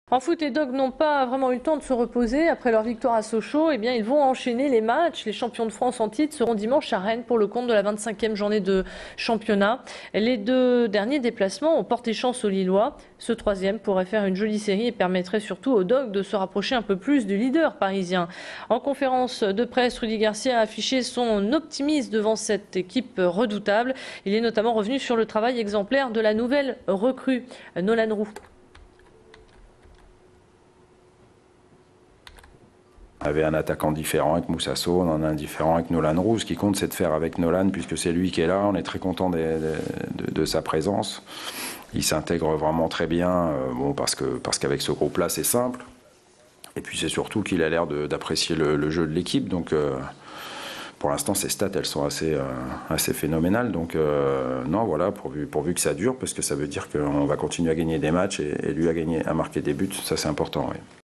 En foot, les Dogs n'ont pas vraiment eu le temps de se reposer. Après leur victoire à Sochaux, eh bien, ils vont enchaîner les matchs. Les champions de France en titre seront dimanche à Rennes pour le compte de la 25e journée de championnat. Les deux derniers déplacements ont porté chance aux Lillois. Ce troisième pourrait faire une jolie série et permettrait surtout aux Dogs de se rapprocher un peu plus du leader parisien. En conférence de presse, Rudy Garcia a affiché son optimisme devant cette équipe redoutable. Il est notamment revenu sur le travail exemplaire de la nouvelle recrue, Nolan Roux. On avait un attaquant différent avec Moussasso, on en a un différent avec Nolan Roux. Ce qui compte, c'est de faire avec Nolan, puisque c'est lui qui est là. On est très content de sa présence. Il s'intègre vraiment très bien, parce qu'avec ce groupe-là, c'est simple. Et puis c'est surtout qu'il a l'air d'apprécier le jeu de l'équipe. Donc pour l'instant, ses stats, elles sont assez phénoménales. Donc non, voilà, pourvu que ça dure, parce que ça veut dire qu'on va continuer à gagner des matchs et lui à marquer des buts. Ça, c'est important, oui.